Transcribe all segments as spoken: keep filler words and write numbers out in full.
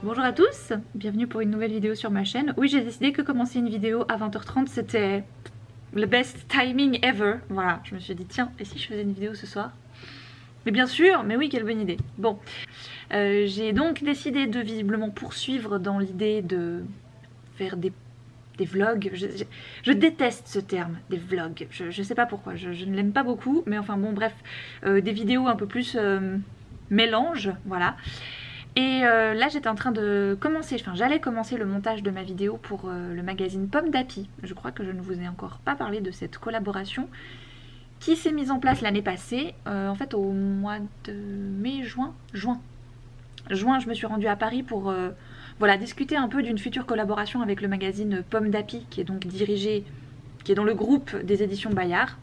Bonjour à tous, bienvenue pour une nouvelle vidéo sur ma chaîne. Oui, j'ai décidé que commencer une vidéo à vingt heures trente c'était le best timing ever. Voilà, je me suis dit tiens, et si je faisais une vidéo ce soir? Mais bien sûr, mais oui, quelle bonne idée. Bon, euh, j'ai donc décidé de visiblement poursuivre dans l'idée de faire des, des vlogs. Je, je, je déteste ce terme, des vlogs. Je, je sais pas pourquoi, je, je ne l'aime pas beaucoup, mais enfin bon, bref, euh, des vidéos un peu plus euh, mélange, voilà. Et euh, là j'étais en train de commencer, enfin j'allais commencer le montage de ma vidéo pour euh, le magazine Pomme d'Api. Je crois que je ne vous ai encore pas parlé de cette collaboration qui s'est mise en place l'année passée, euh, en fait au mois de mai, juin, juin. Juin, je me suis rendue à Paris pour euh, voilà, discuter un peu d'une future collaboration avec le magazine Pomme d'Api, qui est donc dirigé, qui est dans le groupe des éditions Bayard.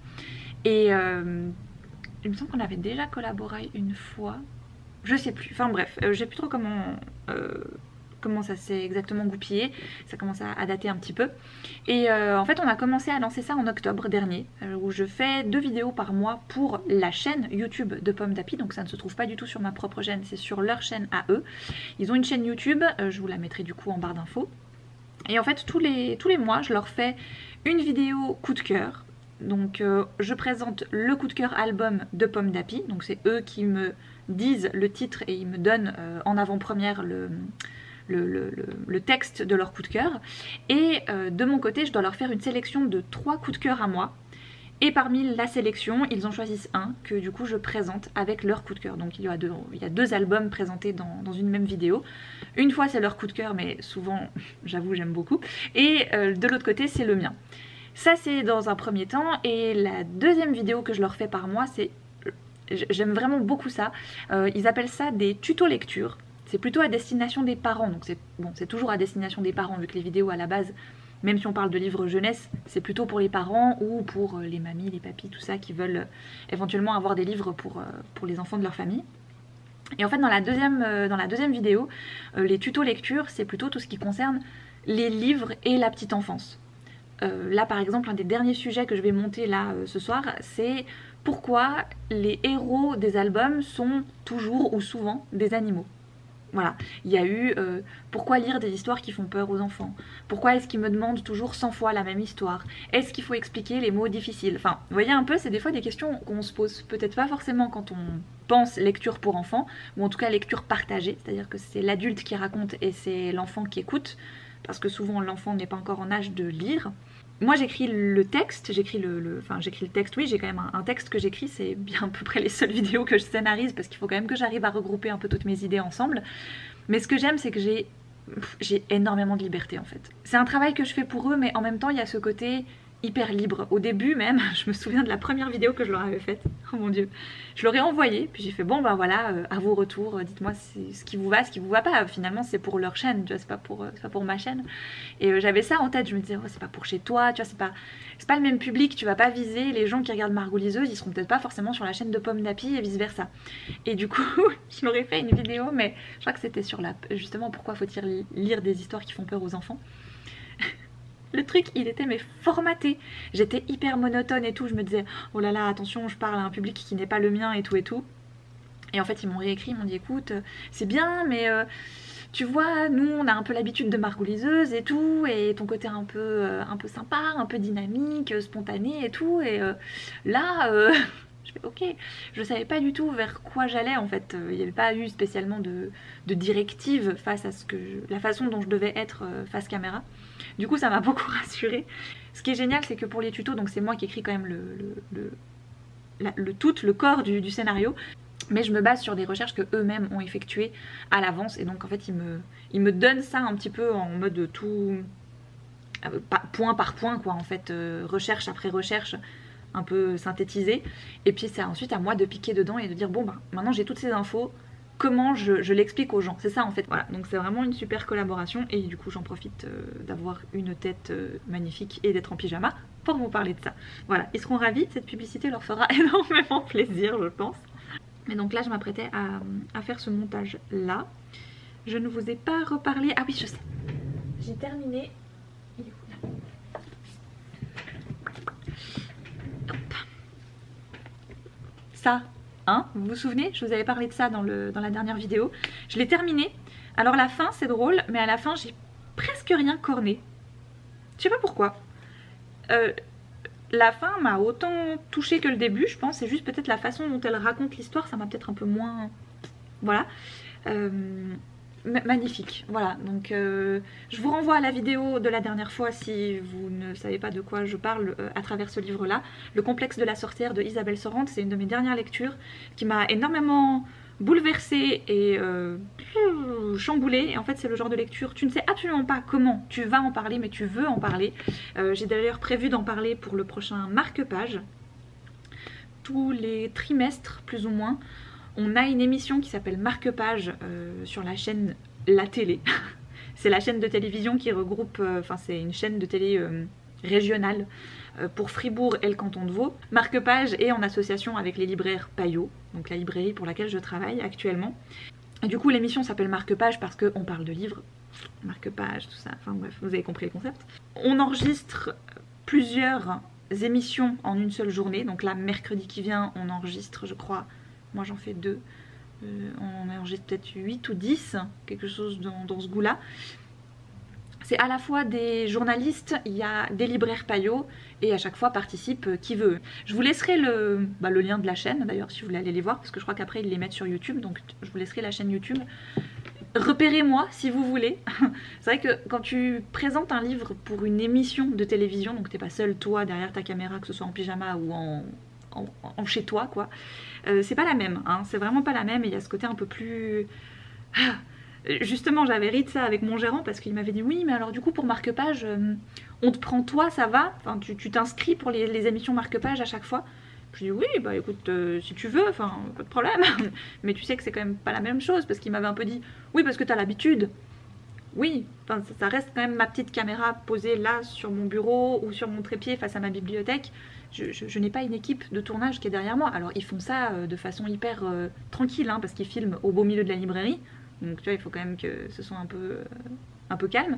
Et euh, il me semble qu'on avait déjà collaboré une fois. Je sais plus, enfin bref, euh, je sais plus trop comment, euh, comment ça s'est exactement goupillé, ça commence à, à dater un petit peu. Et euh, en fait on a commencé à lancer ça en octobre dernier, euh, où je fais deux vidéos par mois pour la chaîne YouTube de Pomme d'Api, donc ça ne se trouve pas du tout sur ma propre chaîne, c'est sur leur chaîne à eux. Ils ont une chaîne YouTube, euh, je vous la mettrai du coup en barre d'infos. Et en fait tous les, tous les mois je leur fais une vidéo coup de cœur. Donc euh, je présente le coup de cœur album de Pomme d'Api, donc c'est eux qui me disent le titre et ils me donnent euh, en avant-première le, le, le, le, le texte de leur coup de cœur. Et euh, de mon côté je dois leur faire une sélection de trois coups de cœur à moi. Et parmi la sélection, ils en choisissent un que du coup je présente avec leur coup de cœur. Donc il y a deux, il y a deux albums présentés dans, dans une même vidéo. Une fois c'est leur coup de cœur, mais souvent j'avoue j'aime beaucoup. Et euh, de l'autre côté c'est le mien. Ça c'est dans un premier temps, et la deuxième vidéo que je leur fais par mois, c'est, j'aime vraiment beaucoup ça, euh, ils appellent ça des tutos lecture. C'est plutôt à destination des parents, donc c'est bon, c'est toujours à destination des parents vu que les vidéos à la base, même si on parle de livres jeunesse, c'est plutôt pour les parents ou pour les mamies, les papis, tout ça qui veulent éventuellement avoir des livres pour, pour les enfants de leur famille. Et en fait dans la deuxième, dans la deuxième vidéo, les tutos lecture, c'est plutôt tout ce qui concerne les livres et la petite enfance. Euh, là par exemple un des derniers sujets que je vais monter là euh, ce soir, c'est pourquoi les héros des albums sont toujours ou souvent des animaux. Voilà, il y a eu euh, pourquoi lire des histoires qui font peur aux enfants, pourquoi est-ce qu'ils me demandent toujours cent fois la même histoire, est-ce qu'il faut expliquer les mots difficiles. Enfin vous voyez un peu, c'est des fois des questions qu'on se pose peut-être pas forcément quand on pense lecture pour enfants, ou en tout cas lecture partagée, c'est-à-dire que c'est l'adulte qui raconte et c'est l'enfant qui écoute, parce que souvent l'enfant n'est pas encore en âge de lire. Moi j'écris le texte, j'écris le, le, enfin j'écris le texte, oui j'ai quand même un, un texte que j'écris, c'est bien à peu près les seules vidéos que je scénarise parce qu'il faut quand même que j'arrive à regrouper un peu toutes mes idées ensemble. Mais ce que j'aime c'est que j'ai j'ai énormément de liberté en fait. C'est un travail que je fais pour eux, mais en même temps il y a ce côté hyper libre. Au début même, je me souviens de la première vidéo que je leur avais faite, oh mon dieu, je leur ai envoyé, puis j'ai fait bon ben voilà, euh, à vos retours, euh, dites-moi ce qui vous va, ce qui vous va pas, finalement c'est pour leur chaîne, tu vois, c'est pas pour, euh, c'est pas pour ma chaîne. Et euh, j'avais ça en tête, je me disais oh, c'est pas pour chez toi, tu vois, c'est pas, c'est pas le même public, tu vas pas viser les gens qui regardent Margot Liseuse, ils seront peut-être pas forcément sur la chaîne de Pomme d'Api et vice versa. Et du coup, je leur ai fait une vidéo, mais je crois que c'était sur la, justement pourquoi faut-il lire des histoires qui font peur aux enfants. Le truc il était mais formaté, j'étais hyper monotone et tout, je me disais oh là là attention je parle à un public qui n'est pas le mien et tout et tout. Et en fait ils m'ont réécrit, ils m'ont dit écoute c'est bien mais euh, tu vois nous on a un peu l'habitude de Margot Liseuse et tout, et ton côté un peu, euh, un peu sympa, un peu dynamique, spontané et tout, et euh, là... Euh... Je fais ok, je savais pas du tout vers quoi j'allais en fait, il n'y avait pas eu spécialement de, de directive face à ce que je, la façon dont je devais être face caméra. Du coup ça m'a beaucoup rassurée. Ce qui est génial c'est que pour les tutos, donc c'est moi qui écris quand même le, le, le, la, le tout, le corps du, du scénario, mais je me base sur des recherches que eux-mêmes ont effectuées à l'avance, et donc en fait ils me, ils me donnent ça un petit peu en mode tout, point par point quoi en fait, euh, recherche après recherche, un peu synthétisé, et puis c'est ensuite à moi de piquer dedans et de dire bon bah maintenant j'ai toutes ces infos, comment je, je l'explique aux gens, c'est ça en fait. Voilà, donc c'est vraiment une super collaboration, et du coup j'en profite euh, d'avoir une tête euh, magnifique et d'être en pyjama pour vous parler de ça. Voilà, ils seront ravis, cette publicité leur fera énormément plaisir je pense. Mais donc là je m'apprêtais à, à faire ce montage là, je ne vous ai pas reparlé, ah oui je sais, j'ai terminé. Ça, hein, vous vous souvenez, je vous avais parlé de ça dans, le, dans la dernière vidéo. Je l'ai terminé, Alors la fin c'est drôle, mais à la fin j'ai presque rien corné. Je sais pas pourquoi. Euh, la fin m'a autant touchée que le début, je pense. C'est juste peut-être la façon dont elle raconte l'histoire, ça m'a peut-être un peu moins... Voilà. Euh, magnifique, voilà. Donc euh, je vous renvoie à la vidéo de la dernière fois si vous ne savez pas de quoi je parle euh, à travers ce livre-là. Le complexe de la sorcière de Isabelle Sorante, c'est une de mes dernières lectures qui m'a énormément bouleversée et euh, chamboulée. Et en fait c'est le genre de lecture, tu ne sais absolument pas comment tu vas en parler, mais tu veux en parler. Euh, j'ai d'ailleurs prévu d'en parler pour le prochain marque-page. Tous les trimestres plus ou moins, on a une émission qui s'appelle Marque-Page euh, sur la chaîne La Télé. C'est la chaîne de télévision qui regroupe, enfin euh, c'est une chaîne de télé euh, régionale euh, pour Fribourg et le canton de Vaud. Marque-Page est en association avec les libraires Payot, donc la librairie pour laquelle je travaille actuellement. Et du coup l'émission s'appelle Marque-Page parce qu'on parle de livres, marque-page, tout ça, enfin bref, vous avez compris le concept. On enregistre plusieurs émissions en une seule journée, donc là mercredi qui vient on enregistre je crois, moi j'en fais deux, euh, on enregistre peut-être huit ou dix, quelque chose dans, dans ce goût-là. C'est à la fois des journalistes, il y a des libraires Payot et à chaque fois participe euh, qui veut. Je vous laisserai le, bah, le lien de la chaîne d'ailleurs si vous voulez aller les voir parce que je crois qu'après ils les mettent sur YouTube, donc je vous laisserai la chaîne YouTube. Repérez-moi si vous voulez. C'est vrai que quand tu présentes un livre pour une émission de télévision, donc t'es pas seul toi derrière ta caméra, que ce soit en pyjama ou en, en, en chez toi quoi, euh, c'est pas la même, hein, c'est vraiment pas la même et il y a ce côté un peu plus... Ah, justement j'avais ri de ça avec mon gérant parce qu'il m'avait dit oui mais alors du coup pour marque-page euh, on te prend toi ça va, enfin, tu t'inscris pour les, les émissions marque-page à chaque fois. Je dis oui bah écoute euh, si tu veux, enfin pas de problème mais tu sais que c'est quand même pas la même chose parce qu'il m'avait un peu dit oui parce que t'as l'habitude. Oui, enfin, ça, ça reste quand même ma petite caméra posée là sur mon bureau ou sur mon trépied face à ma bibliothèque. Je, je, je n'ai pas une équipe de tournage qui est derrière moi. Alors ils font ça euh, de façon hyper euh, tranquille hein, parce qu'ils filment au beau milieu de la librairie. Donc tu vois il faut quand même que ce soit un peu, euh, un peu calme.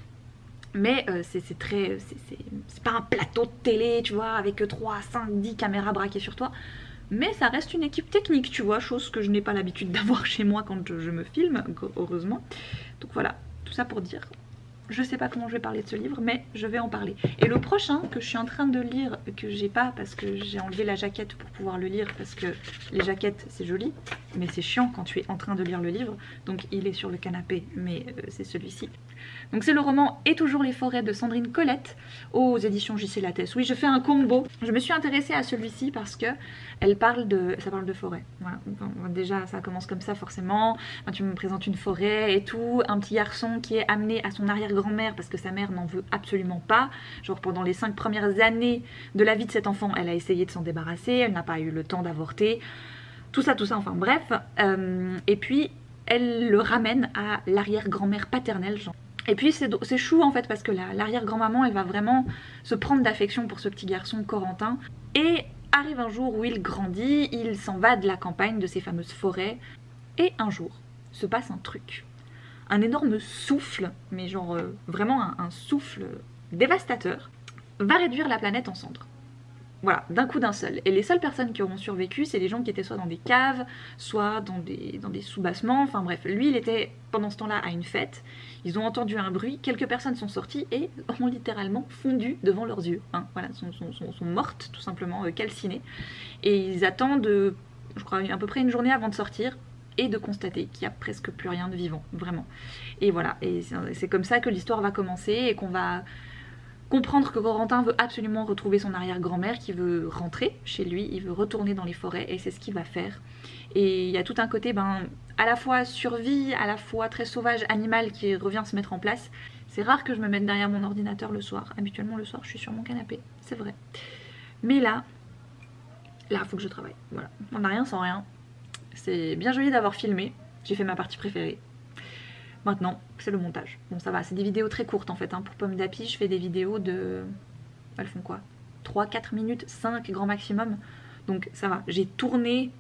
Mais euh, c'est très... c'est pas un plateau de télé, tu vois, avec trois, cinq, dix caméras braquées sur toi. Mais ça reste une équipe technique, tu vois, chose que je n'ai pas l'habitude d'avoir chez moi quand je, je me filme, heureusement. Donc voilà, tout ça pour dire... Je sais pas comment je vais parler de ce livre, mais je vais en parler. Et le prochain que je suis en train de lire, que j'ai pas parce que j'ai enlevé la jaquette pour pouvoir le lire, parce que les jaquettes c'est joli, mais c'est chiant quand tu es en train de lire le livre. Donc il est sur le canapé, mais euh, c'est celui-ci. Donc c'est le roman Et toujours les forêts de Sandrine Colette aux éditions J C Lattès. Oui, je fais un combo. Je me suis intéressée à celui-ci parce que elle parle de, ça parle de forêt. Voilà. Bon, déjà ça commence comme ça forcément. Enfin, tu me présentes une forêt et tout, un petit garçon qui est amené à son arrière-grand-mère parce que sa mère n'en veut absolument pas. Genre pendant les cinq premières années de la vie de cet enfant, elle a essayé de s'en débarrasser, elle n'a pas eu le temps d'avorter. Tout ça, tout ça, enfin bref. Euh, et puis elle le ramène à l'arrière-grand-mère paternelle, genre. Et puis c'est chou en fait parce que l'arrière-grand-maman elle va vraiment se prendre d'affection pour ce petit garçon Corentin. Et arrive un jour où il grandit, il s'en va de la campagne, de ces fameuses forêts. Et un jour se passe un truc. Un énorme souffle, mais genre euh, vraiment un, un souffle dévastateur, va réduire la planète en cendres. Voilà, d'un coup d'un seul. Et les seules personnes qui auront survécu, c'est les gens qui étaient soit dans des caves, soit dans des, dans des sous-bassements, enfin bref. Lui, il était pendant ce temps-là à une fête, ils ont entendu un bruit, quelques personnes sont sorties et ont littéralement fondu devant leurs yeux. Hein. Voilà, sont, sont, sont, sont mortes, tout simplement, euh, calcinées. Et ils attendent, euh, je crois, à peu près une journée avant de sortir, et de constater qu'il n'y a presque plus rien de vivant, vraiment. Et voilà, et c'est comme ça que l'histoire va commencer et qu'on va... comprendre que Corentin veut absolument retrouver son arrière-grand-mère, qui veut rentrer chez lui, il veut retourner dans les forêts et c'est ce qu'il va faire. Et il y a tout un côté ben, à la fois survie, à la fois très sauvage, animal qui revient se mettre en place. C'est rare que je me mette derrière mon ordinateur le soir. Habituellement le soir je suis sur mon canapé, c'est vrai. Mais là, là il faut que je travaille. Voilà, on n'a rien sans rien. C'est bien joli d'avoir filmé, j'ai fait ma partie préférée. Maintenant, c'est le montage. Bon, ça va, c'est des vidéos très courtes en fait. Hein. Pour Pomme d'Api, je fais des vidéos de... Elles font quoi, trois quatre minutes, cinq grand maximum. Donc ça va. J'ai tourné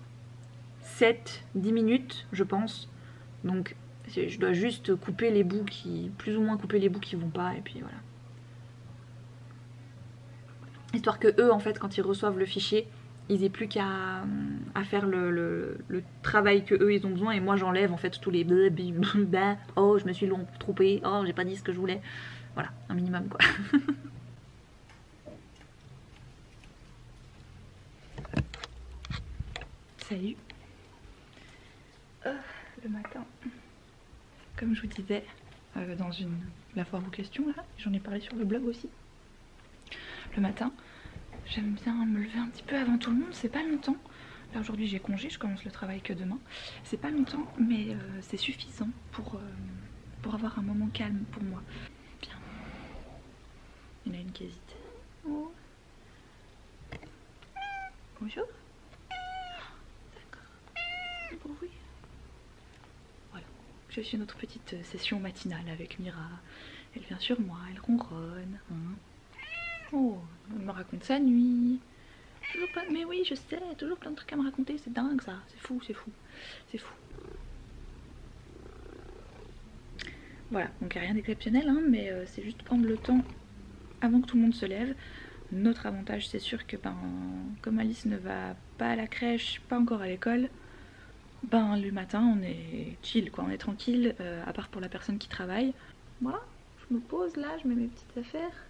sept dix minutes, je pense. Donc je dois juste couper les bouts qui... plus ou moins couper les bouts qui vont pas, et puis voilà. Histoire que eux, en fait, quand ils reçoivent le fichier, ils aient plus qu'à à faire le, le, le travail que eux ils ont besoin et moi j'enlève en fait tous les bah, oh je me suis trompée, oh j'ai pas dit ce que je voulais. Voilà, un minimum quoi. Salut. Oh, le matin, comme je vous disais euh, dans une la foire aux questions là, j'en ai parlé sur le blog aussi. Le matin, j'aime bien me lever un petit peu avant tout le monde, c'est pas longtemps. Là aujourd'hui j'ai congé, je commence le travail que demain. C'est pas longtemps mais euh, c'est suffisant pour, euh, pour avoir un moment calme pour moi. Bien. Il y en a une qui hésite. Oh. Bonjour. D'accord. Bon, oui. Voilà. Je suis notre petite session matinale avec Mira. Elle vient sur moi, elle ronronne. Hein. Oh, elle me raconte sa nuit. Toujours pas... Mais oui, je sais, toujours plein de trucs à me raconter, c'est dingue ça. C'est fou, c'est fou, c'est fou. Voilà, donc rien d'exceptionnel, hein, mais euh, c'est juste prendre le temps avant que tout le monde se lève. Notre avantage, c'est sûr que ben, comme Alice ne va pas à la crèche, pas encore à l'école, ben le matin on est chill, quoi, on est tranquille, euh, à part pour la personne qui travaille. Voilà, je me pose là, je mets mes petites affaires.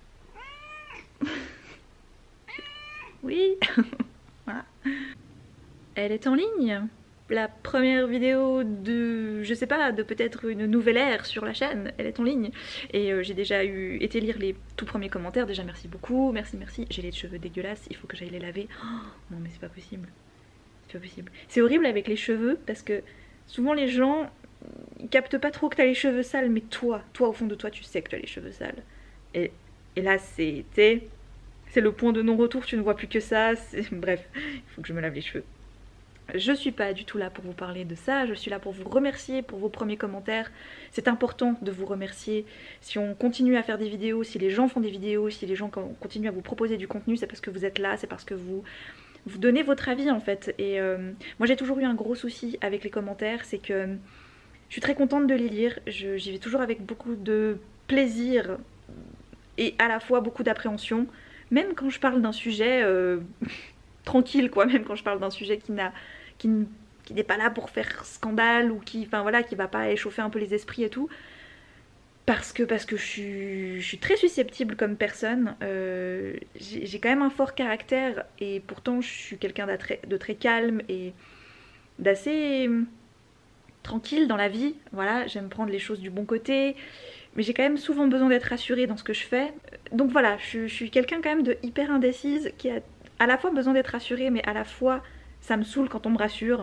Oui. Voilà. Elle est en ligne. La première vidéo de, je sais pas, de peut-être une nouvelle ère sur la chaîne, elle est en ligne. Et euh, j'ai déjà eu été lire les tout premiers commentaires. Déjà merci beaucoup, merci merci. J'ai les cheveux dégueulasses, il faut que j'aille les laver. Oh, non mais c'est pas possible. C'est pas possible. C'est horrible avec les cheveux parce que souvent les gens ils captent pas trop que t'as les cheveux sales, mais toi, toi au fond de toi tu sais que tu as les cheveux sales. Et, et là c'est, c'est le point de non-retour, tu ne vois plus que ça. Bref, il faut que je me lave les cheveux. Je suis pas du tout là pour vous parler de ça, je suis là pour vous remercier pour vos premiers commentaires. C'est important de vous remercier. Si on continue à faire des vidéos, si les gens font des vidéos, si les gens continuent à vous proposer du contenu, c'est parce que vous êtes là, c'est parce que vous, vous donnez votre avis en fait. Et euh, moi j'ai toujours eu un gros souci avec les commentaires, c'est que je suis très contente de les lire, j'y vais toujours avec beaucoup de plaisir et à la fois beaucoup d'appréhension. Même quand je parle d'un sujet euh, tranquille quoi, même quand je parle d'un sujet qui n'a... qui, qui n'est pas là pour faire scandale ou qui, enfin voilà, qui va pas échauffer un peu les esprits et tout, parce que parce que je suis, je suis très susceptible comme personne. Euh, j'ai quand même un fort caractère et pourtant je suis quelqu'un de très calme et d'assez tranquille dans la vie. Voilà, j'aime prendre les choses du bon côté, mais j'ai quand même souvent besoin d'être rassurée dans ce que je fais. Donc voilà, je, je suis quelqu'un quand même de hyper indécise qui a à la fois besoin d'être rassurée, mais à la fois ça me saoule quand on me rassure.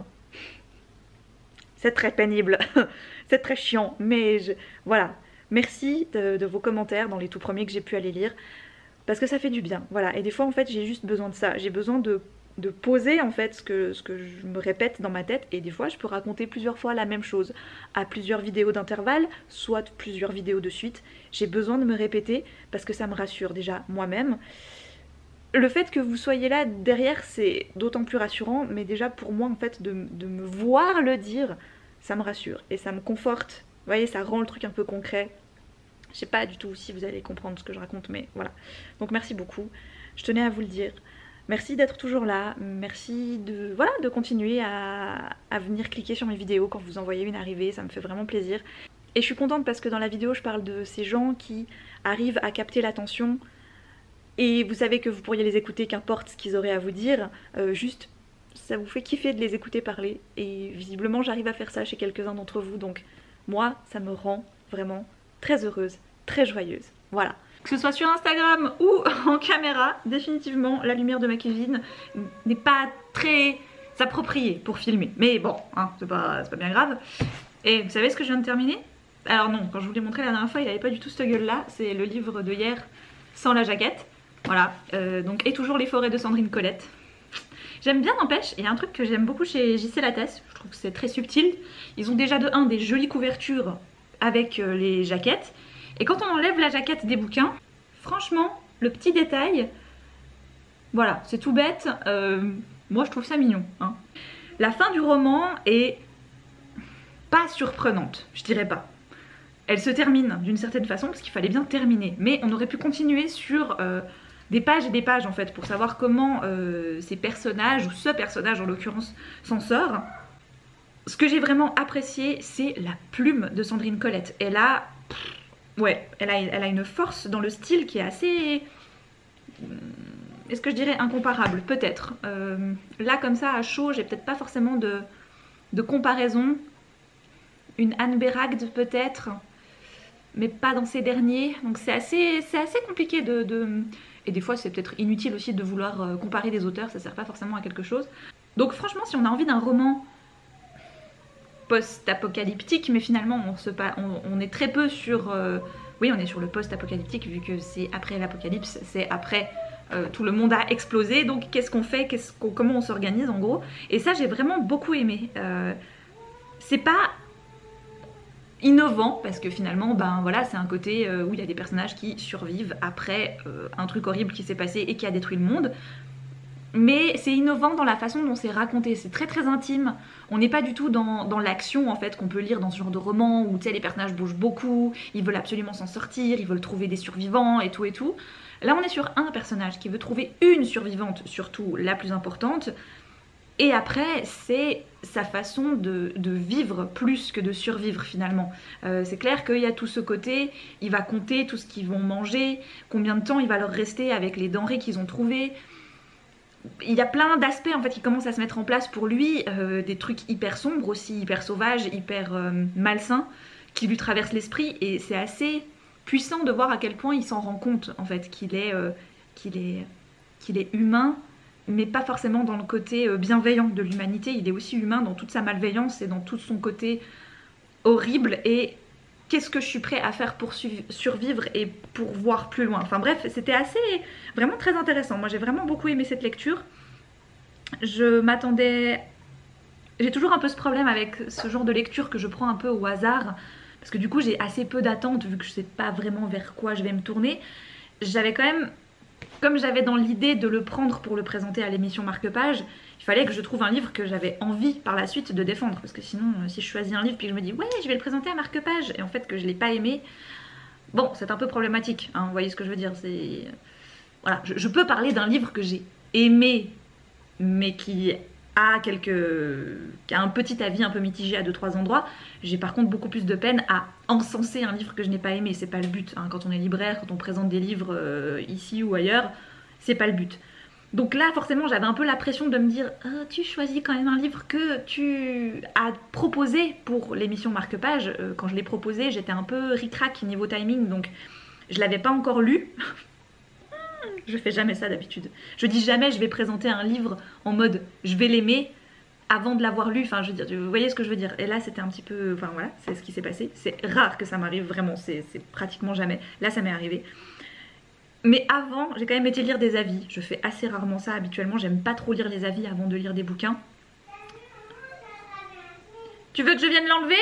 C'est très pénible, c'est très chiant, mais je... voilà. Merci de, de vos commentaires dans les tout premiers que j'ai pu aller lire, parce que ça fait du bien. Voilà, et des fois en fait j'ai juste besoin de ça. J'ai besoin de, de poser en fait ce que, ce que je me répète dans ma tête, et des fois je peux raconter plusieurs fois la même chose, à plusieurs vidéos d'intervalle, soit plusieurs vidéos de suite. J'ai besoin de me répéter parce que ça me rassure déjà moi-même. Le fait que vous soyez là derrière, c'est d'autant plus rassurant, mais déjà pour moi en fait de, de me voir le dire, ça me rassure et ça me conforte. Vous voyez, ça rend le truc un peu concret. Je sais pas du tout si vous allez comprendre ce que je raconte, mais voilà. Donc merci beaucoup, je tenais à vous le dire. Merci d'être toujours là, merci de, voilà, de continuer à, à venir cliquer sur mes vidéos quand vous en voyez une arriver, ça me fait vraiment plaisir. Et je suis contente parce que dans la vidéo je parle de ces gens qui arrivent à capter l'attention. Et vous savez que vous pourriez les écouter, qu'importe ce qu'ils auraient à vous dire, euh, juste ça vous fait kiffer de les écouter parler. Et visiblement j'arrive à faire ça chez quelques-uns d'entre vous, donc moi ça me rend vraiment très heureuse, très joyeuse. Voilà. Que ce soit sur Instagram ou en caméra, définitivement la lumière de ma cuisine n'est pas très appropriée pour filmer. Mais bon, hein, c'est pas, c'est pas bien grave. Et vous savez ce que je viens de terminer? Alors non, quand je vous l'ai montré la dernière fois, il n'avait pas du tout cette gueule là, c'est le livre de hier sans la jaquette. Voilà, euh, donc et toujours les forêts de Sandrine Colette. J'aime bien, n'empêche, il y a un truc que j'aime beaucoup chez J C Lattès, je trouve que c'est très subtil. Ils ont déjà de un des jolies couvertures avec euh, les jaquettes. Et quand on enlève la jaquette des bouquins, franchement, le petit détail, voilà, c'est tout bête, euh, moi je trouve ça mignon. Hein. La fin du roman est pas surprenante, je dirais pas. Elle se termine d'une certaine façon parce qu'il fallait bien terminer, mais on aurait pu continuer sur... Euh, des pages et des pages en fait pour savoir comment euh, ces personnages, ou ce personnage en l'occurrence, s'en sort. Ce que j'ai vraiment apprécié, c'est la plume de Sandrine Colette. Elle a, ouais, elle a, elle a une force dans le style qui est assez, est-ce que je dirais incomparable, peut-être. Euh, là comme ça à chaud, j'ai peut-être pas forcément de, de comparaison. Une Anne Beragde peut-être, mais pas dans ces derniers. Donc c'est assez, c'est assez compliqué de, de... Et des fois c'est peut-être inutile aussi de vouloir comparer des auteurs, ça sert pas forcément à quelque chose. Donc franchement, si on a envie d'un roman post-apocalyptique, mais finalement on, se pa... on, on est très peu sur... Euh... Oui, on est sur le post-apocalyptique vu que c'est après l'apocalypse, c'est après euh, tout le monde a explosé. Donc qu'est-ce qu'on fait, qu'est-ce qu'on... comment on s'organise en gros. Et ça j'ai vraiment beaucoup aimé. Euh... C'est pas innovant parce que finalement ben voilà, c'est un côté euh, où il y a des personnages qui survivent après euh, un truc horrible qui s'est passé et qui a détruit le monde, mais c'est innovant dans la façon dont c'est raconté, c'est très très intime. On n'est pas du tout dans, dans l'action en fait qu'on peut lire dans ce genre de roman où tu sais les personnages bougent beaucoup, ils veulent absolument s'en sortir, ils veulent trouver des survivants et tout et tout. Là on est sur un personnage qui veut trouver une survivante, surtout la plus importante. Et après, c'est sa façon de, de vivre plus que de survivre finalement. Euh, c'est clair qu'il y a tout ce côté, il va compter tout ce qu'ils vont manger, combien de temps il va leur rester avec les denrées qu'ils ont trouvées. Il y a plein d'aspects en fait qui commencent à se mettre en place pour lui, euh, des trucs hyper sombres aussi, hyper sauvages, hyper euh, malsains, qui lui traversent l'esprit. Et c'est assez puissant de voir à quel point il s'en rend compte en fait, qu'il est, euh, qu'il est, qu'il est humain, mais pas forcément dans le côté bienveillant de l'humanité. Il est aussi humain dans toute sa malveillance et dans tout son côté horrible. Et qu'est-ce que je suis prêt à faire pour survivre et pour voir plus loin. Enfin bref, c'était assez, vraiment très intéressant. Moi j'ai vraiment beaucoup aimé cette lecture. Je m'attendais... J'ai toujours un peu ce problème avec ce genre de lecture que je prends un peu au hasard. Parce que du coup j'ai assez peu d'attentes vu que je sais pas vraiment vers quoi je vais me tourner. J'avais quand même... Comme j'avais dans l'idée de le prendre pour le présenter à l'émission Marque-Page, il fallait que je trouve un livre que j'avais envie par la suite de défendre. Parce que sinon, si je choisis un livre puis que je me dis « Ouais, je vais le présenter à Marque-Page » et en fait que je ne l'ai pas aimé, bon, c'est un peu problématique. Hein, vous voyez ce que je veux dire, c'est... Voilà, je, je peux parler d'un livre que j'ai aimé, mais qui a, quelques... qui a un petit avis un peu mitigé à deux trois endroits. J'ai par contre beaucoup plus de peine à encenser un livre que je n'ai pas aimé. C'est pas le but. Hein. Quand on est libraire, quand on présente des livres euh, ici ou ailleurs, c'est pas le but. Donc là, forcément, j'avais un peu la pression de me dire oh, tu choisis quand même un livre que tu as proposé pour l'émission Marque-Page. Euh, quand je l'ai proposé, j'étais un peu ric-rac niveau timing, donc je l'avais pas encore lu. Je fais jamais ça d'habitude. Je dis jamais je vais présenter un livre en mode je vais l'aimer avant de l'avoir lu. Enfin, je veux dire, vous voyez ce que je veux dire. Et là, c'était un petit peu... Enfin, voilà, c'est ce qui s'est passé. C'est rare que ça m'arrive, vraiment. C'est pratiquement jamais. Là, ça m'est arrivé. Mais avant, j'ai quand même été lire des avis. Je fais assez rarement ça habituellement. J'aime pas trop lire les avis avant de lire des bouquins. Tu veux que je vienne l'enlever?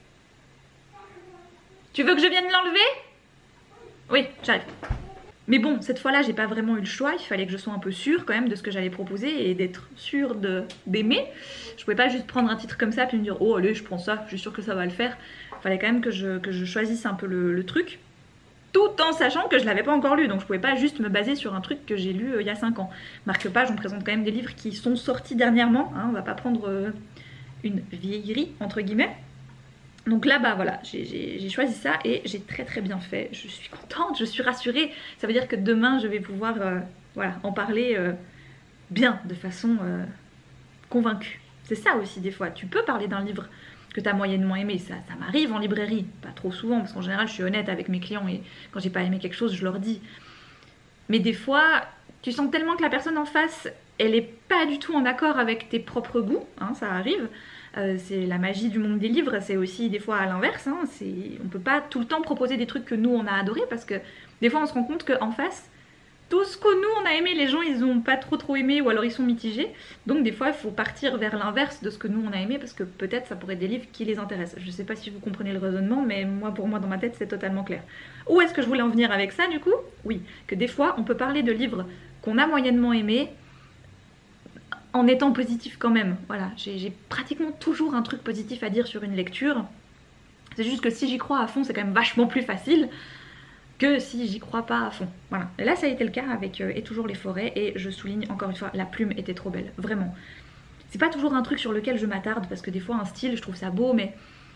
Tu veux que je vienne l'enlever? Oui, j'arrive. Mais bon, cette fois-là, j'ai pas vraiment eu le choix. Il fallait que je sois un peu sûre quand même de ce que j'allais proposer et d'être sûre d'aimer. Je pouvais pas juste prendre un titre comme ça puis me dire oh allez, je prends ça, je suis sûre que ça va le faire. Il fallait quand même que je, que je choisisse un peu le, le truc, tout en sachant que je l'avais pas encore lu. Donc je pouvais pas juste me baser sur un truc que j'ai lu euh, il y a cinq ans. Marque-Page, on présente quand même des livres qui sont sortis dernièrement. Hein, on va pas prendre euh, une vieillerie entre guillemets. Donc là, bah voilà, j'ai choisi ça et j'ai très très bien fait. Je suis contente, je suis rassurée. Ça veut dire que demain, je vais pouvoir euh, voilà, en parler euh, bien, de façon euh, convaincue. C'est ça aussi des fois. Tu peux parler d'un livre que tu as moyennement aimé. Ça, ça m'arrive en librairie, pas trop souvent, parce qu'en général, je suis honnête avec mes clients et quand j'ai pas aimé quelque chose, je leur dis. Mais des fois, tu sens tellement que la personne en face, elle est pas du tout en accord avec tes propres goûts, hein, ça arrive. Euh, c'est la magie du monde des livres, c'est aussi des fois à l'inverse, hein, on peut pas tout le temps proposer des trucs que nous on a adoré parce que des fois on se rend compte qu'en face, tout ce que nous on a aimé, les gens ils ont pas trop trop aimé ou alors ils sont mitigés, donc des fois il faut partir vers l'inverse de ce que nous on a aimé parce que peut-être ça pourrait être des livres qui les intéressent. Je sais pas si vous comprenez le raisonnement, mais moi pour moi dans ma tête c'est totalement clair. Où est-ce que je voulais en venir avec ça du coup? Oui, que des fois on peut parler de livres qu'on a moyennement aimés en étant positif quand même. Voilà, j'ai pratiquement toujours un truc positif à dire sur une lecture. C'est juste que si j'y crois à fond, c'est quand même vachement plus facile que si j'y crois pas à fond. Voilà. Et là ça a été le cas avec euh, Et toujours les forêts, et je souligne encore une fois, la plume était trop belle, vraiment. C'est pas toujours un truc sur lequel je m'attarde, parce que des fois un style, je trouve ça beau, mais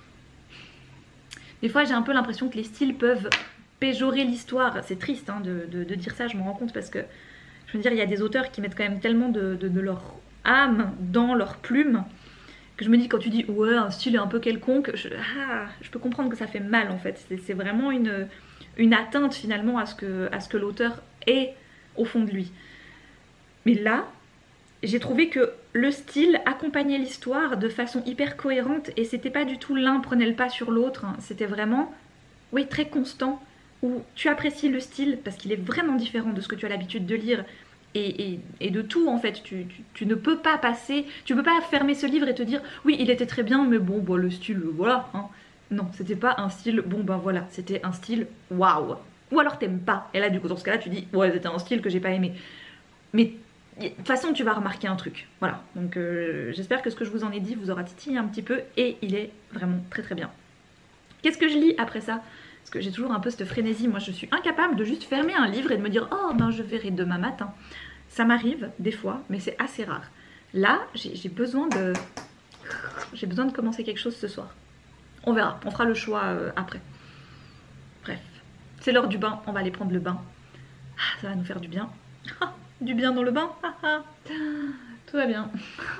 des fois j'ai un peu l'impression que les styles peuvent péjorer l'histoire. C'est triste hein, de, de, de dire ça, je me rends compte, parce que je veux dire, il y a des auteurs qui mettent quand même tellement de, de, de leur âme dans leur plume, que je me dis, quand tu dis ouais un style est un peu quelconque, je, ah, je peux comprendre que ça fait mal en fait. C'est vraiment une, une atteinte finalement à ce que, à ce que l'auteur est au fond de lui. Mais là, j'ai trouvé que le style accompagnait l'histoire de façon hyper cohérente, et c'était pas du tout l'un prenait le pas sur l'autre, hein. C'était vraiment, oui, très constant, où tu apprécies le style parce qu'il est vraiment différent de ce que tu as l'habitude de lire. Et, et, et de tout en fait, tu, tu, tu ne peux pas passer, tu peux pas fermer ce livre et te dire oui il était très bien mais bon bah, le style voilà hein. Non, c'était pas un style bon ben voilà, c'était un style waouh. Ou alors t'aimes pas, et là du coup dans ce cas là tu dis ouais c'était un style que j'ai pas aimé. Mais de toute façon tu vas remarquer un truc, voilà. Donc euh, j'espère que ce que je vous en ai dit vous aura titillé un petit peu, et il est vraiment très très bien. Qu'est-ce que je lis après ça? Parce que j'ai toujours un peu cette frénésie, moi je suis incapable de juste fermer un livre et de me dire oh ben je verrai demain matin. Ça m'arrive des fois, mais c'est assez rare. Là, j'ai besoin de... J'ai besoin de commencer quelque chose ce soir. On verra, on fera le choix euh, après. Bref, c'est l'heure du bain, on va aller prendre le bain. Ah, ça va nous faire du bien. Ah, du bien dans le bain. Ah, ah. Tout va bien.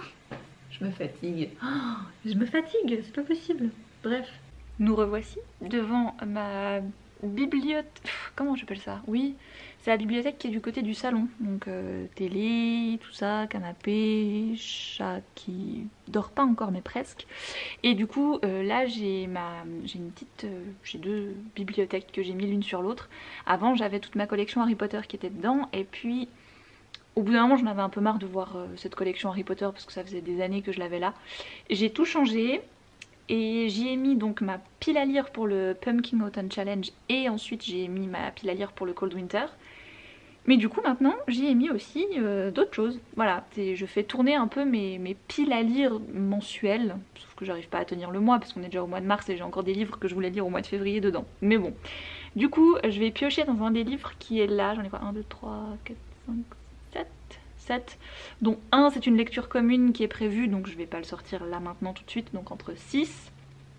Je me fatigue. Oh, je me fatigue, c'est pas possible. Bref. Nous revoici devant ma bibliothèque... Comment j'appelle ça? Oui, c'est la bibliothèque qui est du côté du salon. Donc euh, télé, tout ça, canapé, chat qui dort pas encore mais presque. Et du coup euh, là j'ai ma j'ai une petite euh, j'ai deux bibliothèques que j'ai mis l'une sur l'autre. Avant j'avais toute ma collection Harry Potter qui était dedans, et puis au bout d'un moment j'en avais un peu marre de voir euh, cette collection Harry Potter parce que ça faisait des années que je l'avais là. J'ai tout changé. Et j'y ai mis donc ma pile à lire pour le Pumpkin Autumn Challenge, et ensuite j'ai mis ma pile à lire pour le Cold Winter. Mais du coup maintenant j'y ai mis aussi euh, d'autres choses. Voilà, je fais tourner un peu mes, mes piles à lire mensuelles, sauf que j'arrive pas à tenir le mois parce qu'on est déjà au mois de mars et j'ai encore des livres que je voulais lire au mois de février dedans. Mais bon, du coup je vais piocher dans un des livres qui est là, j'en ai quoi, un, deux, trois, quatre, cinq, sept sept, dont un c'est une lecture commune qui est prévue, donc je vais pas le sortir là maintenant tout de suite, donc entre six.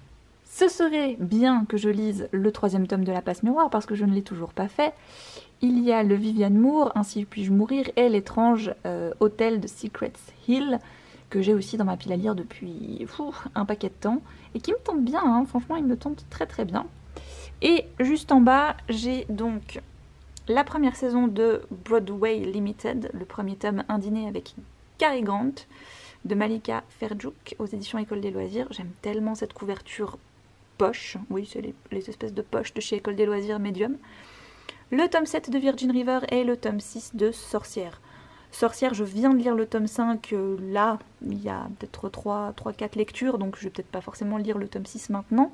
Ce serait bien que je lise le troisième tome de La Passe Miroir parce que je ne l'ai toujours pas fait. Il y a le Viviane Moore, Ainsi puis-je mourir, et l'étrange euh, hôtel de Secrets Hill, que j'ai aussi dans ma pile à lire depuis fou, un paquet de temps, et qui me tente bien, hein. Franchement il me tente très très bien. Et juste en bas j'ai donc la première saison de Broadway Limited, le premier tome, Un dîner avec Cary Grant, de Malika Ferjouk, aux éditions École des Loisirs. J'aime tellement cette couverture poche, oui c'est les, les espèces de poches de chez École des Loisirs Medium. Le tome sept de Virgin River et le tome six de Sorcière. Sorcière, je viens de lire le tome cinq, euh, là il y a peut-être trois quatre lectures, donc je vais peut-être pas forcément lire le tome six maintenant.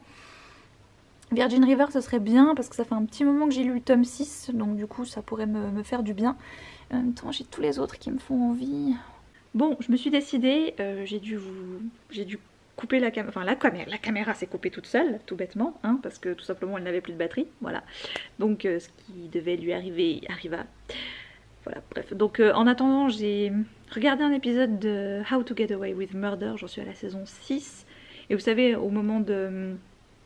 Virgin River ce serait bien parce que ça fait un petit moment que j'ai lu le tome six, donc du coup ça pourrait me, me faire du bien. En même temps j'ai tous les autres qui me font envie. Bon, je me suis décidée, euh, j'ai dû vous... j'ai dû couper la caméra, enfin la caméra, la caméra s'est coupée toute seule, tout bêtement, hein, parce que tout simplement elle n'avait plus de batterie, voilà. Donc euh, ce qui devait lui arriver arriva. Voilà, bref. Donc euh, en attendant j'ai regardé un épisode de How to Get Away with Murder, j'en suis à la saison six. Et vous savez, au moment de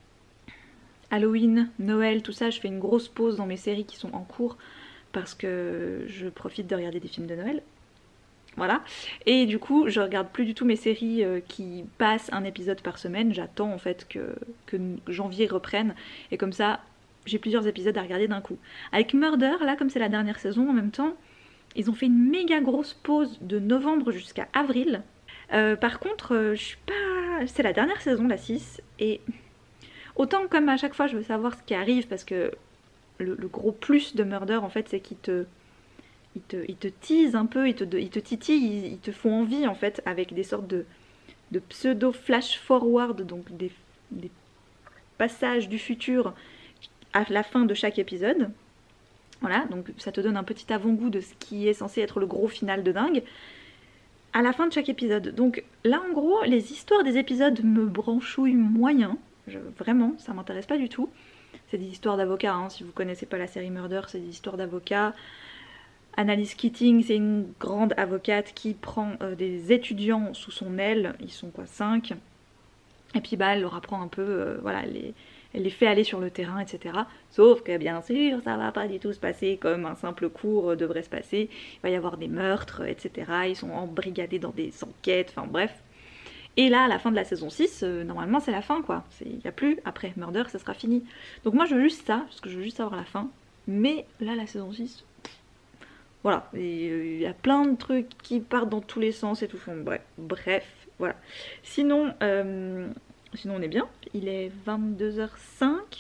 Halloween, Noël, tout ça, je fais une grosse pause dans mes séries qui sont en cours parce que je profite de regarder des films de Noël. Voilà. Et du coup, je regarde plus du tout mes séries euh, qui passent un épisode par semaine. J'attends en fait que, que janvier reprenne. Et comme ça, j'ai plusieurs épisodes à regarder d'un coup. Avec Murder, là, comme c'est la dernière saison en même temps, ils ont fait une méga grosse pause de novembre jusqu'à avril. Euh, par contre, euh, je suis pas... c'est la dernière saison, la six, et... autant comme à chaque fois je veux savoir ce qui arrive, parce que le, le gros plus de Murder en fait c'est qu'ils te, ils te, ils te teasent un peu, ils te, ils te titillent, ils, ils te font envie en fait avec des sortes de, de pseudo flash forward, donc des, des passages du futur à la fin de chaque épisode. Voilà, donc ça te donne un petit avant-goût de ce qui est censé être le gros final de dingue à la fin de chaque épisode. Donc là en gros les histoires des épisodes me branchouillent moyen. Je, vraiment, ça m'intéresse pas du tout. c'est des histoires d'avocats, hein. Si vous connaissez pas la série Murder, c'est des histoires d'avocats. Annalise Keating, c'est une grande avocate qui prend euh, des étudiants sous son aile, ils sont quoi, cinq, et puis bah elle leur apprend un peu, euh, voilà, les, elle les fait aller sur le terrain, et cetera. Sauf que bien sûr, ça va pas du tout se passer comme un simple cours devrait se passer, il va y avoir des meurtres, et cetera. Ils sont embrigadés dans des enquêtes, enfin bref. Et là, à la fin de la saison six, euh, normalement c'est la fin quoi, il n'y a plus, après Murder, ça sera fini. Donc moi je veux juste ça, parce que je veux juste savoir la fin, mais là la saison six... Voilà, il euh, y a plein de trucs qui partent dans tous les sens et tout. Bref, bref, voilà. Sinon, euh, sinon on est bien. Il est vingt-deux heures cinq.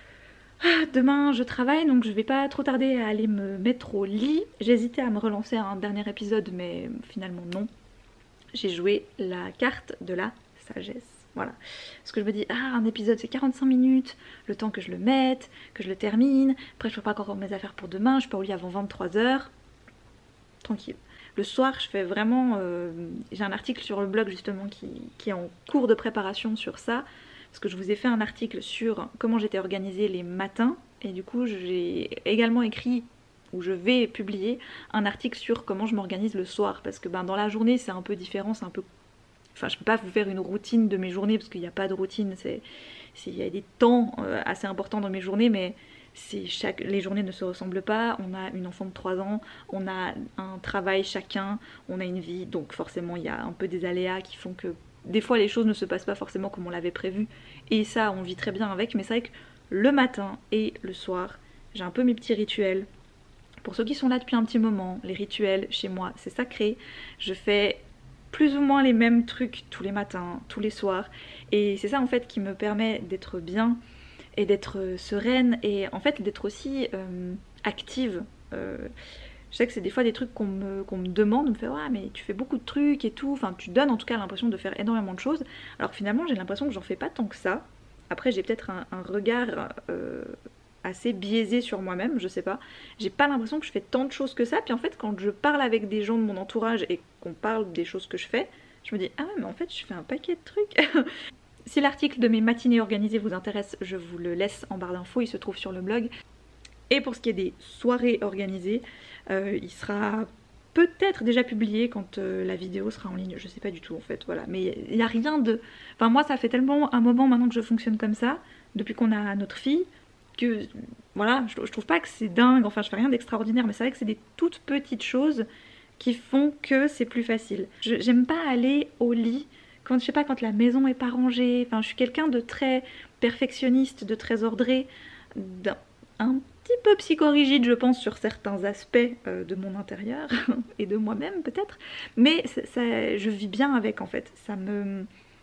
Ah, demain je travaille, donc je vais pas trop tarder à aller me mettre au lit. J'hésitais à me relancer un dernier épisode, mais finalement non. J'ai joué la carte de la sagesse. Voilà. Parce que je me dis, ah, un épisode c'est quarante-cinq minutes, le temps que je le mette, que je le termine. Après, je prépare encore mes affaires pour demain, je suis pas au lit avant vingt-trois heures. Tranquille. Le soir, je fais vraiment... Euh, j'ai un article sur le blog justement qui, qui est en cours de préparation sur ça. Parce que je vous ai fait un article sur comment j'étais organisée les matins. Et du coup, j'ai également écrit, ou je vais publier, un article sur comment je m'organise le soir. Parce que ben, dans la journée, c'est un peu différent, c'est un peu... Enfin, je peux pas vous faire une routine de mes journées parce qu'il n'y a pas de routine. C'est, c'est, il y a des temps euh, assez importants dans mes journées, mais c'est chaque, les journées ne se ressemblent pas. On a une enfant de trois ans, on a un travail chacun, on a une vie, donc forcément il y a un peu des aléas qui font que des fois les choses ne se passent pas forcément comme on l'avait prévu. Et ça, on vit très bien avec, mais c'est vrai que le matin et le soir, j'ai un peu mes petits rituels. Pour ceux qui sont là depuis un petit moment, les rituels chez moi, c'est sacré. Je fais plus ou moins les mêmes trucs tous les matins, tous les soirs. Et c'est ça en fait qui me permet d'être bien et d'être sereine et en fait d'être aussi euh, active. Euh, je sais que c'est des fois des trucs qu'on me, qu'on me demande, on me fait ouais mais tu fais beaucoup de trucs et tout, enfin tu donnes en tout cas l'impression de faire énormément de choses. Alors finalement j'ai l'impression que j'en fais pas tant que ça. Après j'ai peut-être un, un regard euh, assez biaisé sur moi-même, je sais pas. J'ai pas l'impression que je fais tant de choses que ça, puis en fait quand je parle avec des gens de mon entourage et qu'on parle des choses que je fais, je me dis ah ouais mais en fait je fais un paquet de trucs. Si l'article de mes matinées organisées vous intéresse, je vous le laisse en barre d'infos, il se trouve sur le blog. Et pour ce qui est des soirées organisées, euh, il sera peut-être déjà publié quand euh, la vidéo sera en ligne, je sais pas du tout en fait, voilà. Mais il n'y a rien de... Enfin moi ça fait tellement un moment maintenant que je fonctionne comme ça, depuis qu'on a notre fille, que voilà, je, je trouve pas que c'est dingue, enfin je fais rien d'extraordinaire, mais c'est vrai que c'est des toutes petites choses qui font que c'est plus facile. J'aime pas aller au lit quand je sais pas, quand la maison est pas rangée, enfin je suis quelqu'un de très perfectionniste, de très ordré, d'un un petit peu psychorigide je pense sur certains aspects euh, de mon intérieur et de moi-même peut-être, mais ça, ça, je vis bien avec en fait, ça me...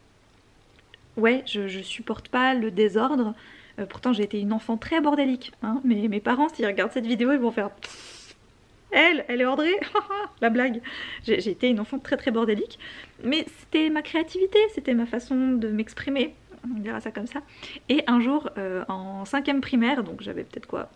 Ouais, je, je supporte pas le désordre, euh, pourtant j'ai été une enfant très bordélique, hein, mais mes parents s'ils regardent cette vidéo ils vont faire... Elle, elle est ordrée, la blague. J'ai été une enfant très très bordélique, mais c'était ma créativité, c'était ma façon de m'exprimer, on dira ça comme ça. Et un jour, euh, en cinquième primaire, donc j'avais peut-être quoi,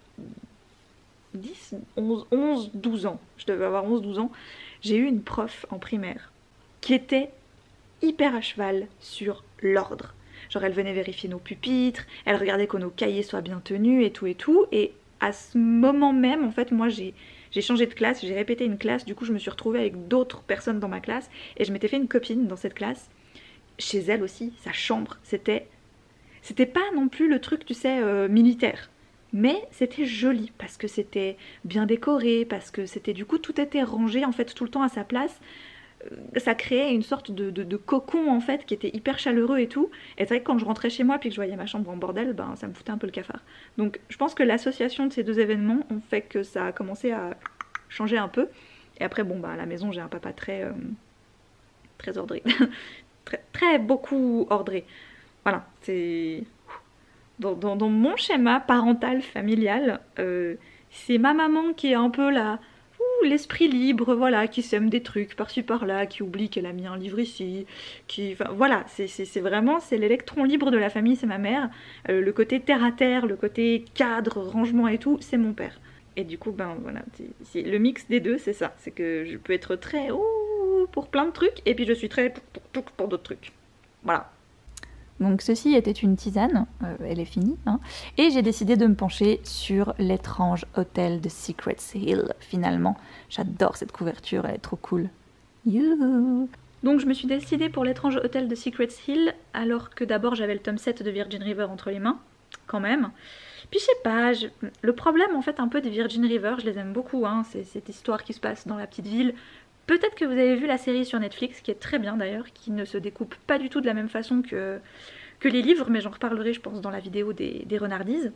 dix, onze, onze, douze ans, je devais avoir onze douze ans, j'ai eu une prof en primaire qui était hyper à cheval sur l'ordre. Genre elle venait vérifier nos pupitres, elle regardait que nos cahiers soient bien tenus et tout et tout, et à ce moment même, en fait, moi j'ai... J'ai changé de classe, j'ai répété une classe, du coup je me suis retrouvée avec d'autres personnes dans ma classe et je m'étais fait une copine dans cette classe. Chez elle aussi, sa chambre, c'était... C'était pas non plus le truc, tu sais, euh, militaire. Mais c'était joli parce que c'était bien décoré, parce que c'était du coup tout était rangé en fait tout le temps à sa place. Ça créait une sorte de, de, de cocon en fait qui était hyper chaleureux et tout. Et c'est vrai que quand je rentrais chez moi puis que je voyais ma chambre en bordel, ben ça me foutait un peu le cafard. Donc je pense que l'association de ces deux événements ont fait que ça a commencé à changer un peu. Et après bon bah à la maison j'ai un papa très euh, très ordré, très, très beaucoup ordré. Voilà, c'est dans, dans, dans mon schéma parental familial, euh, c'est ma maman qui est un peu la l'esprit libre, voilà, qui sème des trucs par-ci par-là, qui oublie qu'elle a mis un livre ici, qui, enfin, voilà, c'est vraiment, c'est l'électron libre de la famille, c'est ma mère, euh, le côté terre-à-terre, le côté cadre, rangement et tout, c'est mon père. Et du coup, ben voilà, c'est le mix des deux, c'est ça, c'est que je peux être très ouh, pour plein de trucs, et puis je suis très pour, pour, pour, pour d'autres trucs. Voilà. Donc ceci était une tisane, euh, elle est finie, hein, et j'ai décidé de me pencher sur l'étrange hôtel de Secrets Hill, finalement. J'adore cette couverture, elle est trop cool. Youhou. Donc je me suis décidée pour l'étrange hôtel de Secrets Hill, alors que d'abord j'avais le tome sept de Virgin River entre les mains, quand même. Puis je sais pas, je... le problème en fait un peu des Virgin River, je les aime beaucoup, hein, c'est cette histoire qui se passe dans la petite ville. Peut-être que vous avez vu la série sur Netflix, qui est très bien d'ailleurs, qui ne se découpe pas du tout de la même façon que, que les livres, mais j'en reparlerai je pense dans la vidéo des, des Renardises.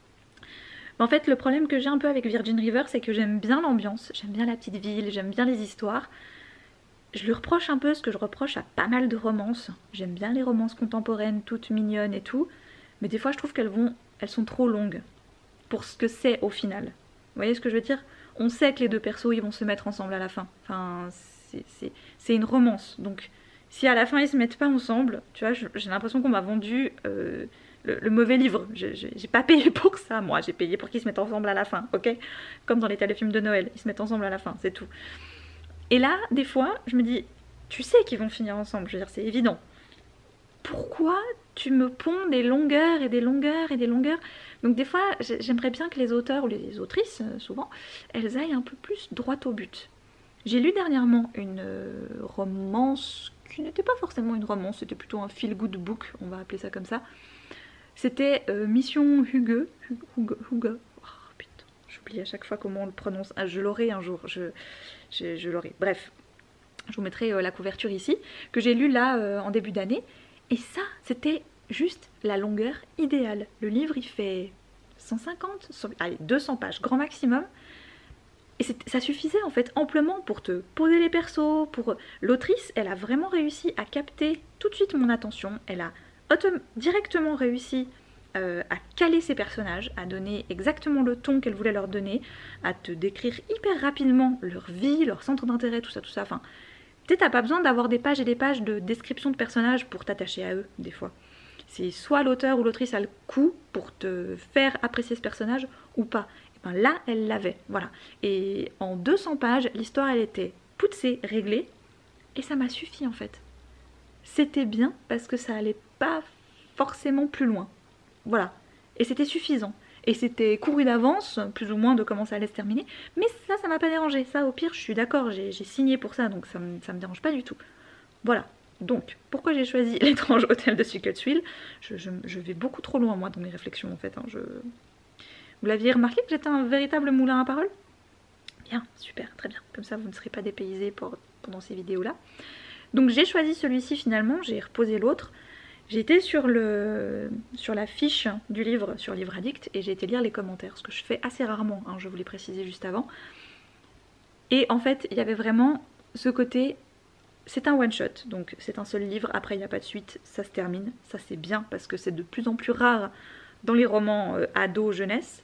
En fait le problème que j'ai un peu avec Virgin River, c'est que j'aime bien l'ambiance, j'aime bien la petite ville, j'aime bien les histoires. Je lui reproche un peu ce que je reproche à pas mal de romances. J'aime bien les romances contemporaines, toutes mignonnes et tout, mais des fois je trouve qu'elles vont, elles sont trop longues pour ce que c'est au final. Vous voyez ce que je veux dire ? On sait que les deux persos ils vont se mettre ensemble à la fin. Enfin, c'est une romance. Donc, si à la fin ils se mettent pas ensemble, tu vois, j'ai l'impression qu'on m'a vendu euh, le, le mauvais livre. J'ai pas payé pour ça, moi. J'ai payé pour qu'ils se mettent ensemble à la fin, ok? Comme dans les téléfilms de Noël, ils se mettent ensemble à la fin, c'est tout. Et là, des fois, je me dis, tu sais qu'ils vont finir ensemble. Je veux dire, c'est évident. Pourquoi tu me ponds des longueurs et des longueurs et des longueurs? Donc des fois, j'aimerais bien que les auteurs ou les autrices, souvent, elles aillent un peu plus droit au but. J'ai lu dernièrement une romance qui n'était pas forcément une romance, c'était plutôt un feel-good book, on va appeler ça comme ça. C'était euh, Mission Hugo. Hugo, Hugo. Oh putain, j'oublie à chaque fois comment on le prononce. Ah, je l'aurai un jour, je, je, je l'aurai. Bref, je vous mettrai euh, la couverture ici, que j'ai lu là euh, en début d'année. Et ça, c'était juste la longueur idéale. Le livre, il fait cent cinquante, allez, deux cents pages, grand maximum. Et ça suffisait en fait amplement pour te poser les persos, pour... L'autrice, elle a vraiment réussi à capter tout de suite mon attention. Elle a directement réussi euh, à caler ses personnages, à donner exactement le ton qu'elle voulait leur donner, à te décrire hyper rapidement leur vie, leur centre d'intérêt, tout ça, tout ça. Enfin, tu sais, t'as pas besoin d'avoir des pages et des pages de description de personnages pour t'attacher à eux, des fois. C'est soit l'auteur ou l'autrice a le coup pour te faire apprécier ce personnage ou pas. Et ben là, elle l'avait, voilà. Et en deux cents pages, l'histoire, elle était poussée, réglée, et ça m'a suffi en fait. C'était bien parce que ça allait pas forcément plus loin. Voilà. Et c'était suffisant. Et c'était couru d'avance, plus ou moins de comment ça allait se terminer. Mais ça, ça m'a pas dérangé. Ça, au pire, je suis d'accord, j'ai signé pour ça, donc ça me, ça me dérange pas du tout. Voilà. Donc, pourquoi j'ai choisi l'étrange hôtel de Secrets Hill, je, je, je vais beaucoup trop loin, moi, dans mes réflexions, en fait. Hein. Je... Vous l'aviez remarqué que j'étais un véritable moulin à paroles? Bien, super, très bien. Comme ça, vous ne serez pas dépaysés pour, pendant ces vidéos-là. Donc, j'ai choisi celui-ci, finalement. J'ai reposé l'autre. J'ai été sur, le, sur la fiche du livre, sur Livre Addict, et j'ai été lire les commentaires, ce que je fais assez rarement, hein, je vous l'ai précisé juste avant. Et en fait, il y avait vraiment ce côté, c'est un one-shot, donc c'est un seul livre, après il n'y a pas de suite, ça se termine. Ça c'est bien, parce que c'est de plus en plus rare dans les romans euh, ados, jeunesse.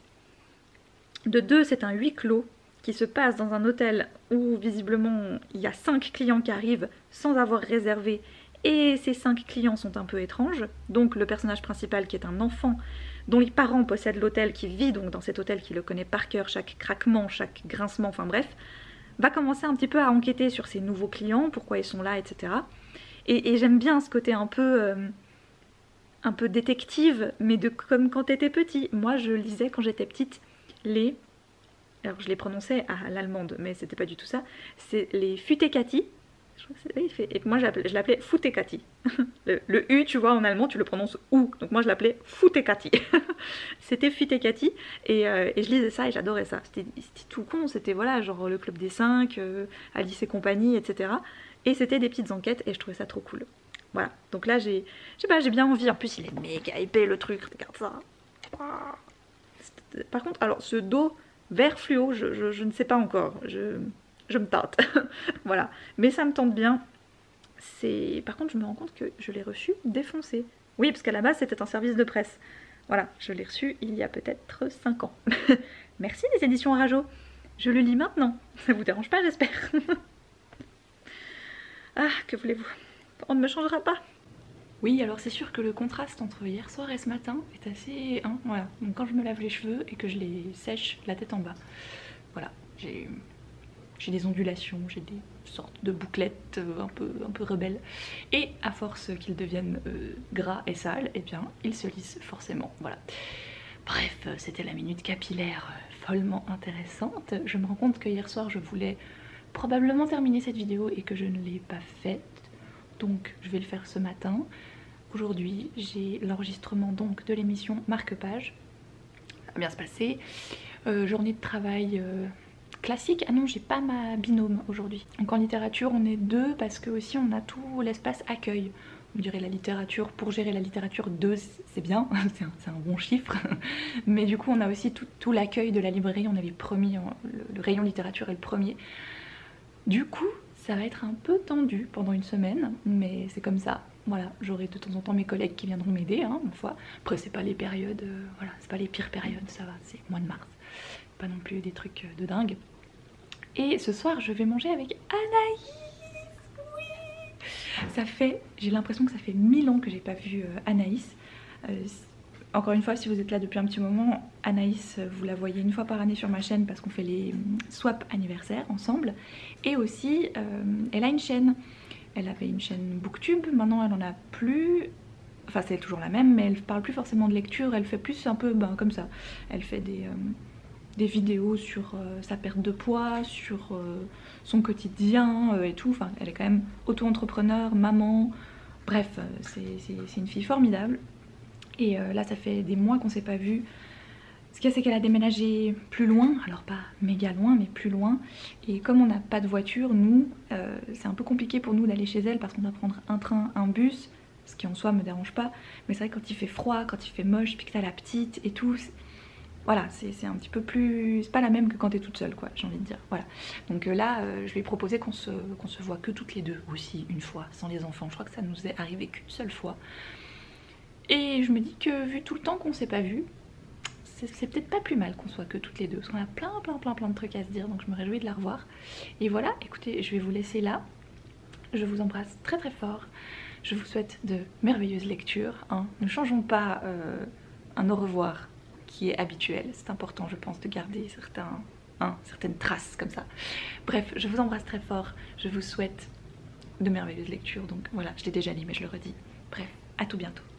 De deux, c'est un huis clos qui se passe dans un hôtel où visiblement il y a cinq clients qui arrivent sans avoir réservé. Et ces cinq clients sont un peu étranges, donc le personnage principal qui est un enfant dont les parents possèdent l'hôtel, qui vit donc dans cet hôtel, qui le connaît par cœur, chaque craquement, chaque grincement, enfin bref, va commencer un petit peu à enquêter sur ces nouveaux clients, pourquoi ils sont là, et cetera. Et, et j'aime bien ce côté un peu, euh, un peu détective, mais de comme quand t'étais petit. Moi je lisais quand j'étais petite les... Alors je les prononçais à l'allemande, mais c'était pas du tout ça. C'est les Futekati. Et moi je l'appelais Futekati. Le, le U, tu vois, en allemand, tu le prononces OU. Donc moi je l'appelais Futekati. C'était Futekati. Et, euh, et je lisais ça et j'adorais ça. C'était tout con. C'était voilà, genre le Club des cinq, euh, Alice et compagnie, et cetera. Et c'était des petites enquêtes et je trouvais ça trop cool. Voilà. Donc là j'ai, je sais pas, j'ai bien envie. En plus il est méga épais le truc. Regarde ça. Par contre, alors ce dos vert fluo, je, je, je ne sais pas encore. Je... Je me tente, voilà. Mais ça me tente bien. C'est, par contre, je me rends compte que je l'ai reçu défoncé. Oui, parce qu'à la base, c'était un service de presse. Voilà, je l'ai reçu il y a peut-être cinq ans. Merci les éditions Arajo. Je le lis maintenant. Ça vous dérange pas, j'espère. Ah, que voulez-vous? On ne me changera pas. Oui, alors c'est sûr que le contraste entre hier soir et ce matin est assez... Hein, voilà. Donc quand je me lave les cheveux et que je les sèche la tête en bas. Voilà, j'ai... j'ai des ondulations, j'ai des sortes de bouclettes euh, un, peu, un peu rebelles. Et à force qu'ils deviennent euh, gras et sales, eh bien ils se lissent forcément, voilà. Bref, c'était la minute capillaire follement intéressante. Je me rends compte que hier soir je voulais probablement terminer cette vidéo et que je ne l'ai pas faite. Donc je vais le faire ce matin. Aujourd'hui j'ai l'enregistrement donc de l'émission Marque-Page. Ça va bien se passer. Euh, journée de travail euh, classique. Ah non, j'ai pas ma binôme aujourd'hui. Donc en littérature on est deux parce que aussi on a tout l'espace accueil. Vous direz la littérature, pour gérer la littérature deux c'est bien, c'est un, un bon chiffre. Mais du coup on a aussi tout, tout l'accueil de la librairie, on avait promis, le, le rayon littérature est le premier. Du coup ça va être un peu tendu pendant une semaine, mais c'est comme ça. Voilà, j'aurai de temps en temps mes collègues qui viendront m'aider, hein, une fois. Après c'est pas les périodes, euh, voilà, c'est pas les pires périodes, ça va, c'est mois de mars. Pas non plus des trucs de dingue. Et ce soir je vais manger avec Anaïs. Ça fait, j'ai l'impression que ça fait mille ans que j'ai pas vu euh, Anaïs. Euh, encore une fois, si vous êtes là depuis un petit moment, Anaïs, vous la voyez une fois par année sur ma chaîne parce qu'on fait les swaps anniversaires ensemble. Et aussi, euh, elle a une chaîne. Elle avait une chaîne Booktube, maintenant elle en a plus. Enfin, c'est toujours la même, mais elle parle plus forcément de lecture, elle fait plus un peu ben, comme ça. Elle fait des... Euh, des vidéos sur euh, sa perte de poids, sur euh, son quotidien euh, et tout. Enfin, elle est quand même auto-entrepreneur, maman, bref, euh, c'est une fille formidable. Et euh, là, ça fait des mois qu'on s'est pas vu. Ce qu'il y a, c'est qu'elle a déménagé plus loin, alors pas méga loin, mais plus loin. Et comme on n'a pas de voiture, nous, euh, c'est un peu compliqué pour nous d'aller chez elle parce qu'on doit prendre un train, un bus, ce qui en soi me dérange pas. Mais c'est vrai que quand il fait froid, quand il fait moche, puis que t'as la petite et tout... Voilà, c'est un petit peu plus... C'est pas la même que quand t'es toute seule, quoi, j'ai envie de dire. Voilà. Donc euh, là, euh, je lui ai proposé qu'on se, qu'on se voit que toutes les deux aussi, une fois, sans les enfants. Je crois que ça nous est arrivé qu'une seule fois. Et je me dis que vu tout le temps qu'on s'est pas vu, c'est peut-être pas plus mal qu'on soit que toutes les deux. Parce qu'on a plein, plein, plein, plein de trucs à se dire. Donc je me réjouis de la revoir. Et voilà, écoutez, je vais vous laisser là. Je vous embrasse très très fort. Je vous souhaite de merveilleuses lectures. Hein. Ne changeons pas euh, un au revoir qui est habituel, c'est important je pense de garder certains, hein, certaines traces comme ça. Bref, je vous embrasse très fort, je vous souhaite de merveilleuses lectures, donc voilà, je l'ai déjà dit mais je le redis. Bref, à tout bientôt.